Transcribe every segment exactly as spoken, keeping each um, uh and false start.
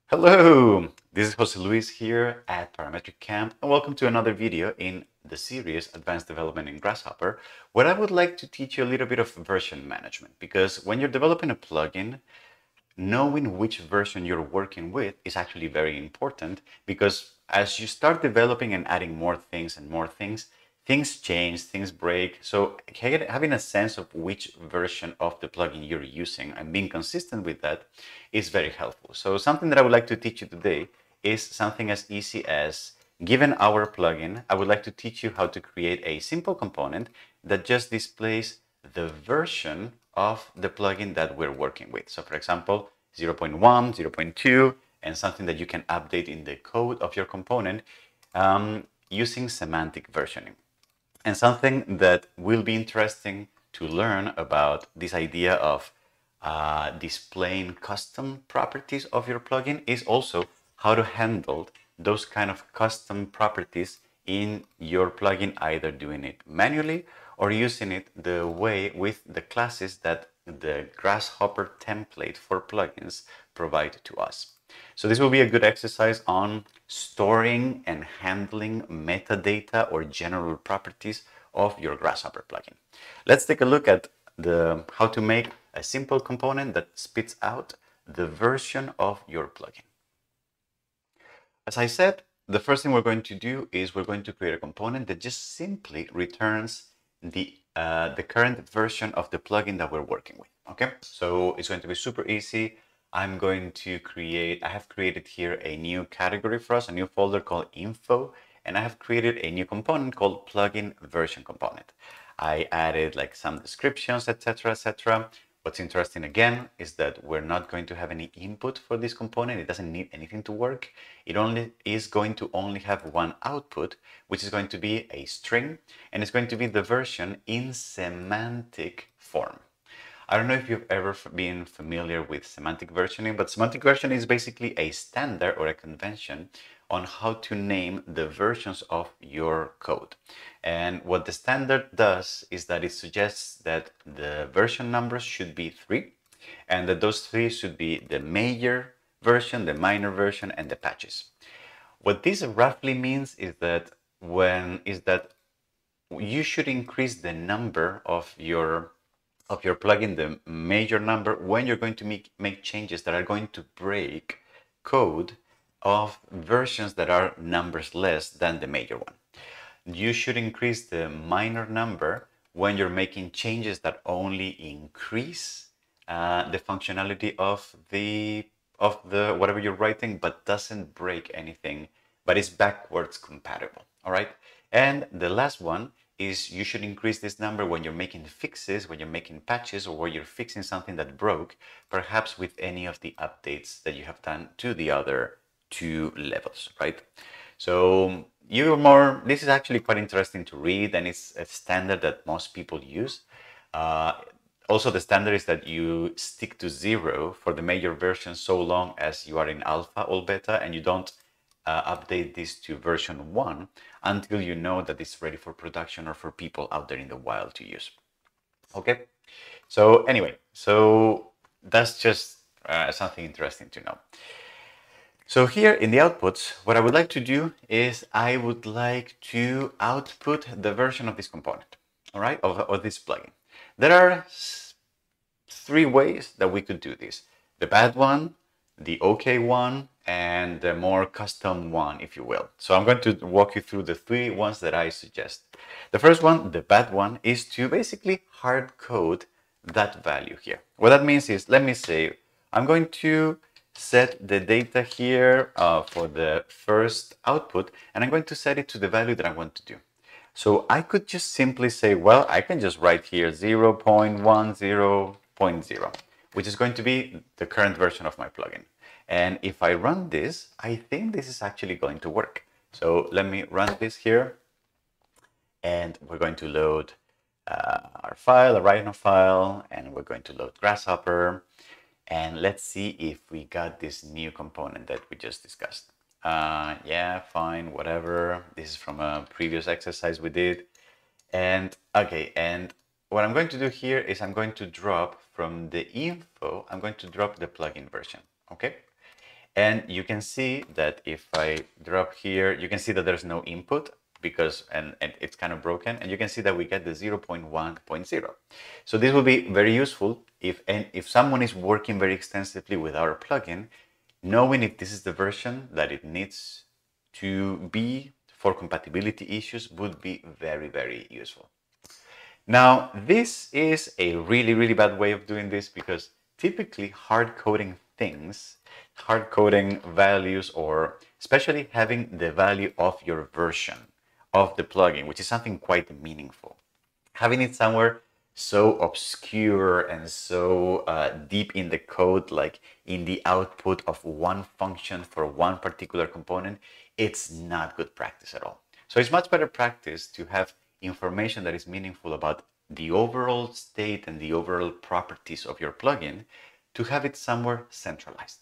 Hello, this is Jose Luis here at Parametric Camp, and welcome to another video in the series Advanced Development in Grasshopper, where I would like to teach you a little bit of version management, because when you're developing a plugin, knowing which version you're working with is actually very important, because as you start developing and adding more things and more things, things change, things break. So having a sense of which version of the plugin you're using and being consistent with that is very helpful. So something that I would like to teach you today is something as easy as, given our plugin, I would like to teach you how to create a simple component that just displays the version of the plugin that we're working with. So for example, zero point one, zero point two, and something that you can update in the code of your component um, using semantic versioning. And something that will be interesting to learn about this idea of uh, displaying custom properties of your plugin is also how to handle those kind of custom properties in your plugin, either doing it manually or using it the way with the classes that the Grasshopper template for plugins provide to us. So this will be a good exercise on storing and handling metadata or general properties of your Grasshopper plugin. Let's take a look at the how to make a simple component that spits out the version of your plugin. As I said, the first thing we're going to do is we're going to create a component that just simply returns the uh, the current version of the plugin that we're working with. Okay, so it's going to be super easy. I'm going to create, I have created here a new category for us, a new folder called info, and I have created a new component called plugin version component. I added like some descriptions, et cetera, et cetera. What's interesting again is that we're not going to have any input for this component. It doesn't need anything to work. It only is going to only have one output, which is going to be a string, and it's going to be the version in semantic form. I don't know if you've ever been familiar with semantic versioning, but semantic versioning is basically a standard or a convention on how to name the versions of your code. And what the standard does is that it suggests that the version numbers should be three, and that those three should be the major version, the minor version, and the patches. What this roughly means is that when is that you should increase the number of your of your plugin, the major number, when you're going to make, make changes that are going to break code of versions that are numbers less than the major one. You should increase the minor number when you're making changes that only increase uh, the functionality of the of the whatever you're writing, but doesn't break anything, but is backwards compatible. All right. And the last one is you should increase this number when you're making fixes, when you're making patches, or when you're fixing something that broke, perhaps with any of the updates that you have done to the other two levels, right? So you're more, this is actually quite interesting to read, and it's a standard that most people use. Uh, also, the standard is that you stick to zero for the major version so long as you are in alpha or beta, and you don't uh, update this to version one until you know that it's ready for production or for people out there in the wild to use. Okay, so anyway, so that's just uh, something interesting to know. So here in the outputs, what I would like to do is I would like to output the version of this component, all right, of, of this plugin. There are three ways that we could do this: the bad one, the okay one, and the more custom one, if you will. So I'm going to walk you through the three ones that I suggest. The first one, the bad one, is to basically hard code that value here. What that means is, let me say, I'm going to set the data here uh, for the first output, and I'm going to set it to the value that I want to do. So I could just simply say, well, I can just write here zero point one zero point zero, which is going to be the current version of my plugin. And if I run this, I think this is actually going to work. So let me run this here, and we're going to load uh, our file, a Rhino file, and we're going to load Grasshopper. And let's see if we got this new component that we just discussed. Uh, yeah, fine, whatever. This is from a previous exercise we did. And okay, and what I'm going to do here is I'm going to drop from the info, I'm going to drop the plugin version, okay? And you can see that if I drop here, you can see that there's no input because, and, and it's kind of broken. And you can see that we get the zero point one point zero. So this will be very useful if, and if someone is working very extensively with our plugin, knowing if this is the version that it needs to be for compatibility issues would be very, very useful. Now, this is a really, really bad way of doing this because typically hard coding things, hard coding values, or especially having the value of your version of the plugin, which is something quite meaningful. Having it somewhere so obscure and so uh, deep in the code, like in the output of one function for one particular component, it's not good practice at all. So it's much better practice to have information that is meaningful about the overall state and the overall properties of your plugin, to have it somewhere centralized.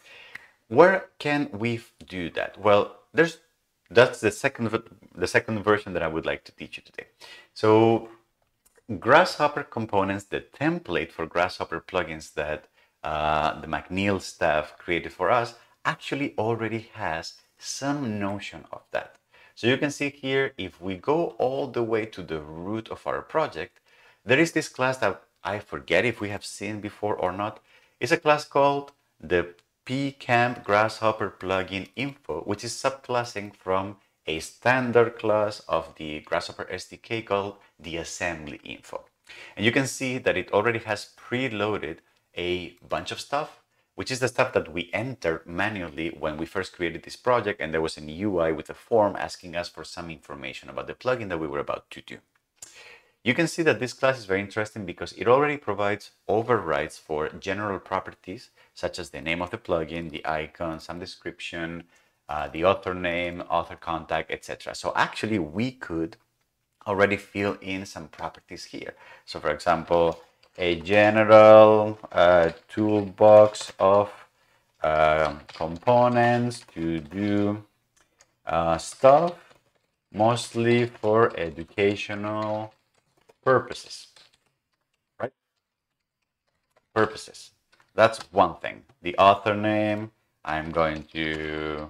Where can we do that? Well, there's that's the second the second version that I would like to teach you today. So Grasshopper Components, the template for Grasshopper plugins that uh, the McNeil staff created for us, actually already has some notion of that. So you can see here, if we go all the way to the root of our project, there is this class that I forget if we have seen before or not. It's a class called the pcamp grasshopper plugin info, which is subclassing from a standard class of the Grasshopper S D K called the assembly info. And you can see that it already has preloaded a bunch of stuff, which is the stuff that we entered manually when we first created this project, and there was an U I with a form asking us for some information about the plugin that we were about to do. You can see that this class is very interesting because it already provides overrides for general properties, such as the name of the plugin, the icon, some description, uh, the author name, author contact, et cetera. So actually we could already fill in some properties here. So for example, a general uh, toolbox of uh, components to do uh, stuff, mostly for educational purposes, right? Purposes. That's one thing. The author name, I'm going to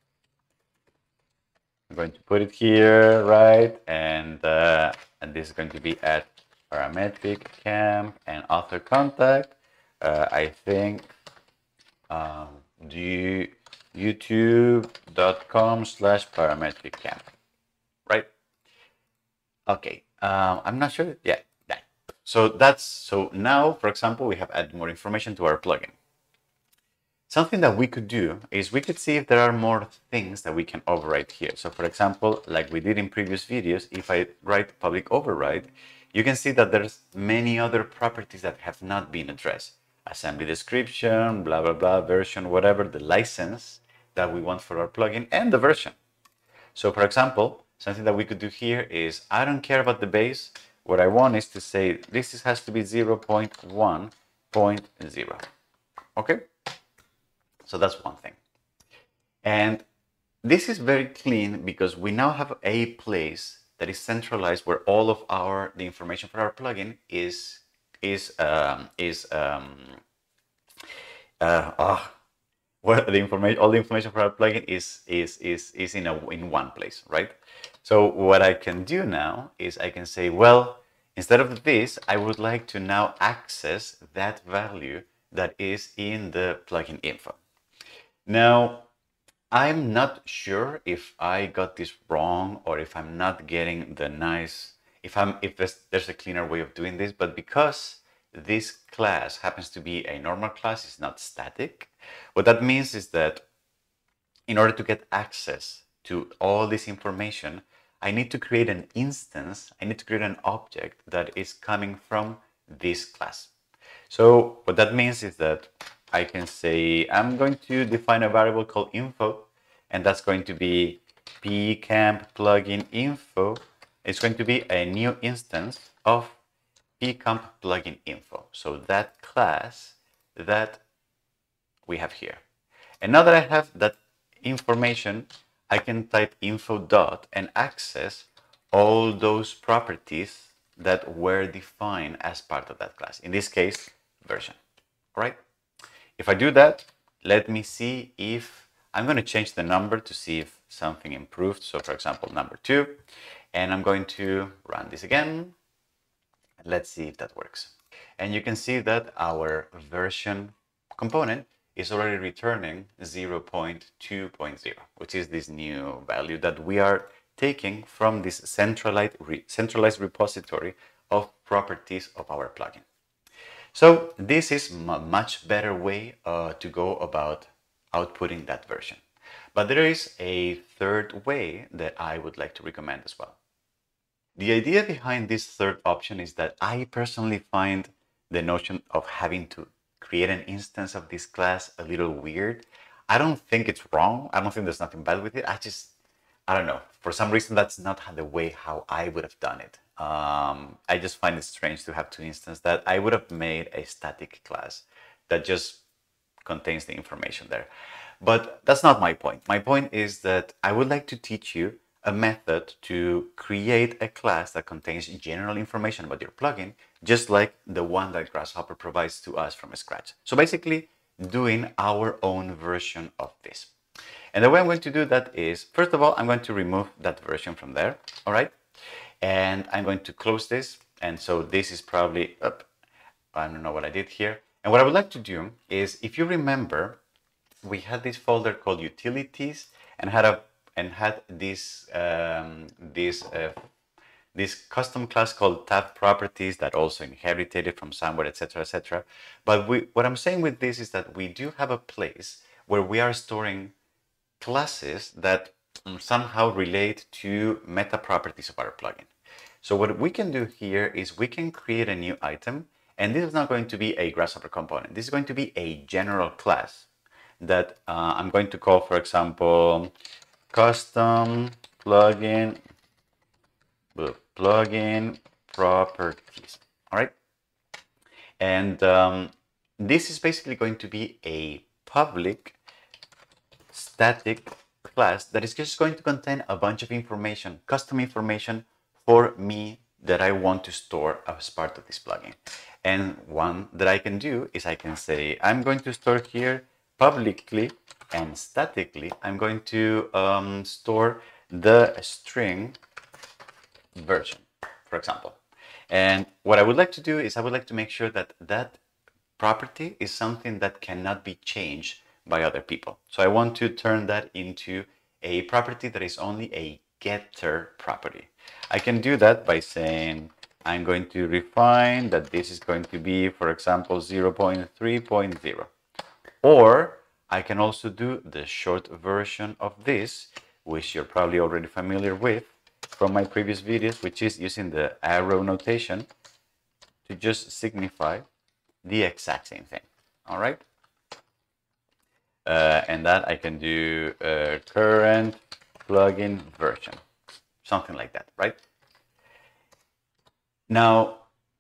I'm going to put it here, right? And uh, and this is going to be at Parametric Camp, and author contact. Uh, I think um, do youtube.com slash parametric camp, right? Okay, um, I'm not sure. Yeah, that. So that's so now, for example, we have added more information to our plugin. Something that we could do is we could see if there are more things that we can override here. So for example, like we did in previous videos, if I write public override, you can see that there's many other properties that have not been addressed. Assembly description, blah, blah, blah, version, whatever, the license that we want for our plugin, and the version. So for example, something that we could do here is, I don't care about the base. What I want is to say, this has to be zero point one point zero. Okay? So that's one thing. And this is very clean because we now have a place that is centralized where all of our the information for our plugin is is um, is um, uh, oh, well, the information all the information for our plugin is is is is in a in one place, right? So what I can do now is I can say, well, instead of this, I would like to now access that value that is in the plugin info. Now, I'm not sure if I got this wrong or if I'm not getting the nice, if I'm if there's, there's a cleaner way of doing this, but because this class happens to be a normal class, it's not static. What that means is that in order to get access to all this information, I need to create an instance, I need to create an object that is coming from this class. So what that means is that I can say, I'm going to define a variable called info, and that's going to be pcamp plugin info. It's going to be a new instance of pcamp plugin info. So that class that we have here. And now that I have that information, I can type info dot and access all those properties that were defined as part of that class. In this case, version. All right. If I do that, let me see if I'm going to change the number to see if something improved. So for example, number two, and I'm going to run this again. Let's see if that works. And you can see that our version component is already returning zero point two point zero, which is this new value that we are taking from this centralized, re centralized repository of properties of our plugin. So this is a much better way uh, to go about outputting that version. But there is a third way that I would like to recommend as well. The idea behind this third option is that I personally find the notion of having to create an instance of this class a little weird. I don't think it's wrong. I don't think there's nothing bad with it. I just, I don't know. For some reason, that's not the way how I would have done it. Um, I just find it strange to have two instances that I would have made a static class that just contains the information there. But that's not my point. My point is that I would like to teach you a method to create a class that contains general information about your plugin, just like the one that Grasshopper provides to us from scratch. So basically doing our own version of this. And the way I'm going to do that is, first of all, I'm going to remove that version from there, all right? And I'm going to close this. And so this is probably up. I don't know what I did here. And what I would like to do is, if you remember, we had this folder called utilities and had a and had this um, this uh, this custom class called tab properties that also inherited it from somewhere, et cetera, et cetera. But we, what I'm saying with this is that we do have a place where we are storing classes that somehow relate to meta properties of our plugin. So what we can do here is we can create a new item, and this is not going to be a Grasshopper component. This is going to be a general class that uh, I'm going to call, for example, custom plugin plugin properties. All right, and um, this is basically going to be a public static class that is just going to contain a bunch of information, custom information for me that I want to store as part of this plugin. And one that I can do is I can say I'm going to store here publicly and statically. I'm going to um, store the string version, for example. And what I would like to do is I would like to make sure that that property is something that cannot be changed by other people. So I want to turn that into a property that is only a getter property. I can do that by saying I'm going to refine that this is going to be, for example, zero point three point zero. Or I can also do the short version of this, which you're probably already familiar with from my previous videos, which is using the arrow notation to just signify the exact same thing. All right. Uh, and that I can do uh, current plugin version, something like that, right? Now,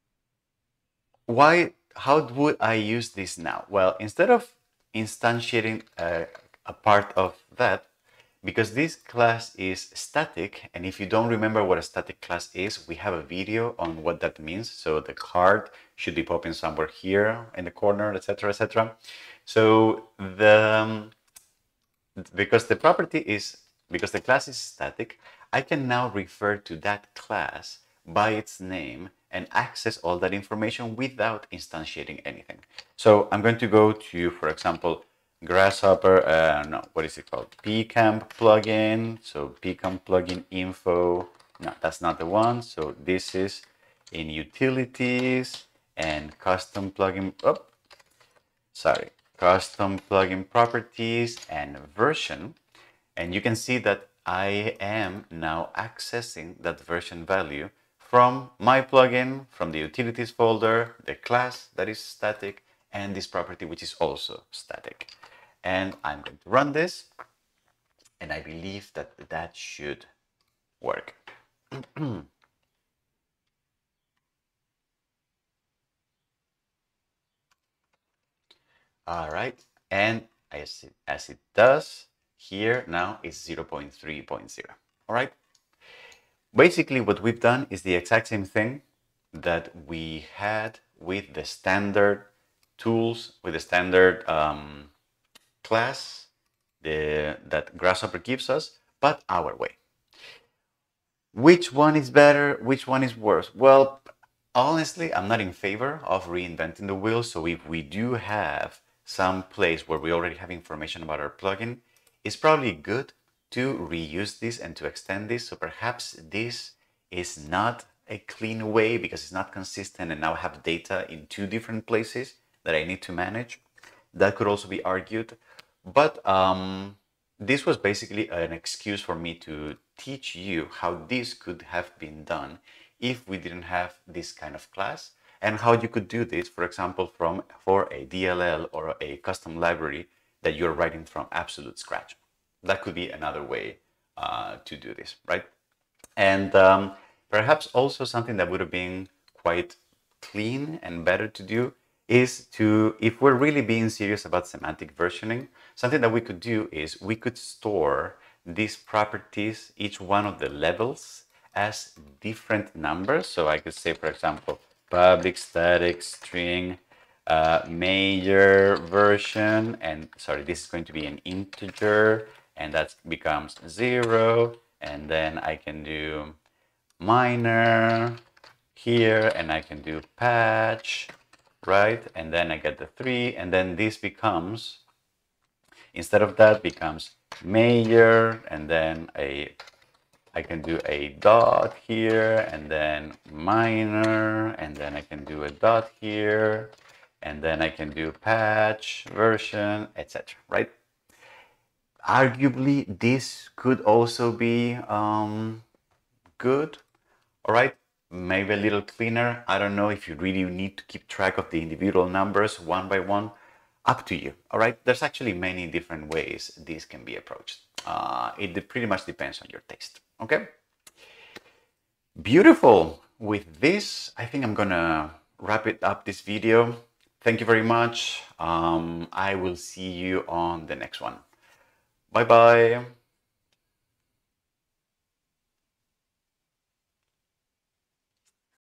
why? How would I use this now? Well, instead of instantiating a, a part of that, because this class is static, and if you don't remember what a static class is, we have a video on what that means. So the card should be popping somewhere here in the corner, et cetera, et cetera. So the um, because the property is because the class is static, I can now refer to that class by its name and access all that information without instantiating anything. So I'm going to go to, for example, Grasshopper, uh, no, what is it called? Pcamp plugin. So Pcamp plugin info. No, that's not the one. So this is in utilities and custom plugin. Oh, sorry, custom plugin properties and version. And you can see that I am now accessing that version value from my plugin, from the utilities folder, the class that is static, and this property which is also static. And I'm going to run this, and I believe that that should work. All right, and as it, as it does, here now is zero point three point zero. All right. Basically, what we've done is the exact same thing that we had with the standard tools, with the standard um, class the, that Grasshopper gives us, but our way. Which one is better? Which one is worse? Well, honestly, I'm not in favor of reinventing the wheel. So if we do have some place where we already have information about our plugin, it's probably good to reuse this and to extend this. So perhaps this is not a clean way because it's not consistent and now I have data in two different places that I need to manage. That could also be argued. But um, this was basically an excuse for me to teach you how this could have been done if we didn't have this kind of class, and how you could do this, for example, from for a D L L or a custom library that you're writing from absolute scratch. That could be another way uh, to do this, right? And um, perhaps also something that would have been quite clean and better to do is to, if we're really being serious about semantic versioning, something that we could do is we could store these properties, each one of the levels, as different numbers. So I could say, for example, public static string uh, major version, and sorry, this is going to be an integer, and that becomes zero, and then I can do minor here, and I can do patch, right? And then I get the three, and then this becomes, instead of that, becomes major, and then a I can do a dot here, and then minor, and then I can do a dot here, and then I can do patch version, et cetera. Right? Arguably, this could also be um, good. All right, maybe a little cleaner. I don't know if you really need to keep track of the individual numbers one by one. Up to you. All right, there's actually many different ways this can be approached. Uh, it pretty much depends on your taste. Okay, beautiful. With this, I think I'm gonna wrap it up this video. Thank you very much. Um, I will see you on the next one. Bye bye.